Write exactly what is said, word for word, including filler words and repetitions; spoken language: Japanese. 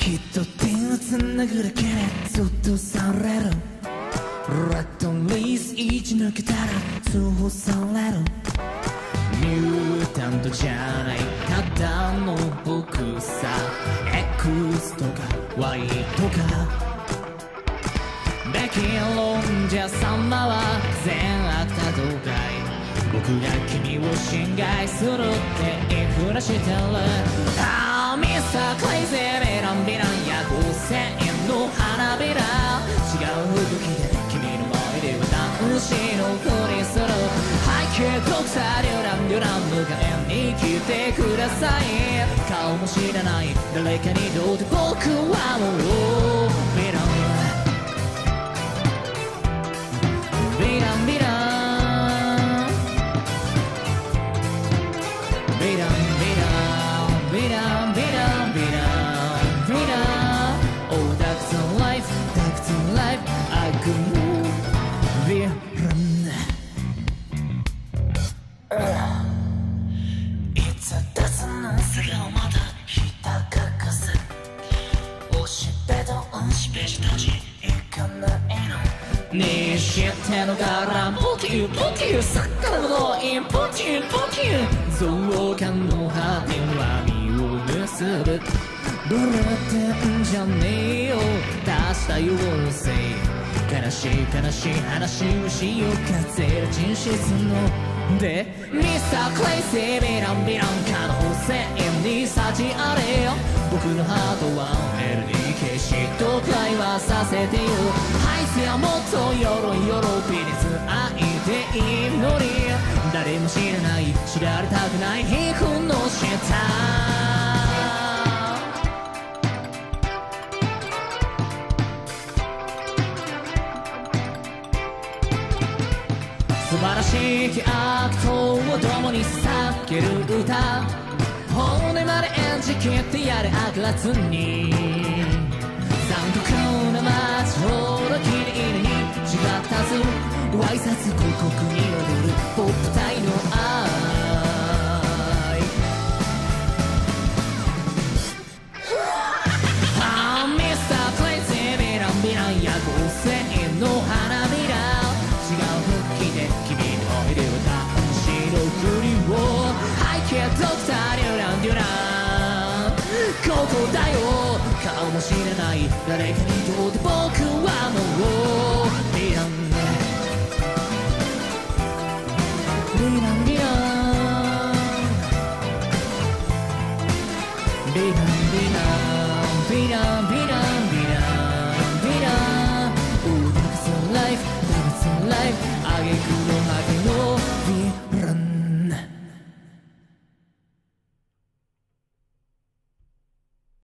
きっと手をつなぐだけでずっとされるレッドリース一抜けたら通報されるミュータントじゃないただの僕さ X とか Y とかべき論者様は善悪多動かい僕が君を侵害するって言いふらしてるああミスタークレイジーベランベランやごせんえんの花びら違う服着て君の前では男子のふりする背景ドクターデュランデュラン迎えに来てください顔も知らない誰かにどうって僕はもうベランベランベランベランベランベランベランベランベラン Oh that's a life that's a life I could move ベランいつ出すのすぐまだひたかかせおしべとおしべしたちいかないのにしてのからポキュポキュ魚のインポキュポキュ増加の果ては身を結ぶブレてんじゃねえよ出したようせ悲しい悲しい話をしようかゼロ人質のでミスタークレイジービランビラン可能性に幸あれよ僕のハートは エルディーケー シット会話させてよハイスやもっとよろよろピリツ愛でいいのに誰も知らない知られたくない皮膚の下素晴らしいアクトを共に叫ける歌骨まで演じきってやれ悪辣に残酷な街ほど綺麗に違ったず挨拶広告に踊るポップ隊の愛ああミスタークレイジービランビランやごせんえんの花びら違う服着て君の前では男子のふりを背景ドクターデュランデュランここだよ顔も知らない誰かにとって僕はもうビランビランビランビランビランビランビラン